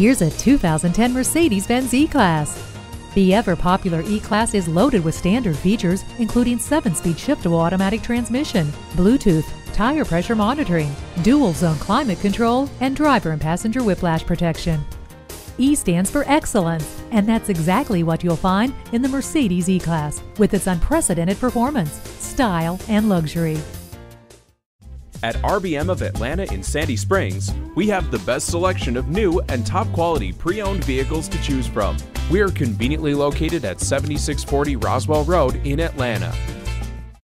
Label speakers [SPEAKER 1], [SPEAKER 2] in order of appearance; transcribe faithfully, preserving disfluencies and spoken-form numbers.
[SPEAKER 1] Here's a two thousand ten Mercedes-Benz E-Class. The ever-popular E-Class is loaded with standard features, including seven-speed shiftable automatic transmission, Bluetooth, tire pressure monitoring, dual-zone climate control, and driver and passenger whiplash protection. E stands for excellence, and that's exactly what you'll find in the Mercedes E-Class, with its unprecedented performance, style, and luxury.
[SPEAKER 2] At R B M of Atlanta in Sandy Springs, we have the best selection of new and top-quality pre-owned vehicles to choose from. We are conveniently located at seventy-six forty Roswell Road in Atlanta.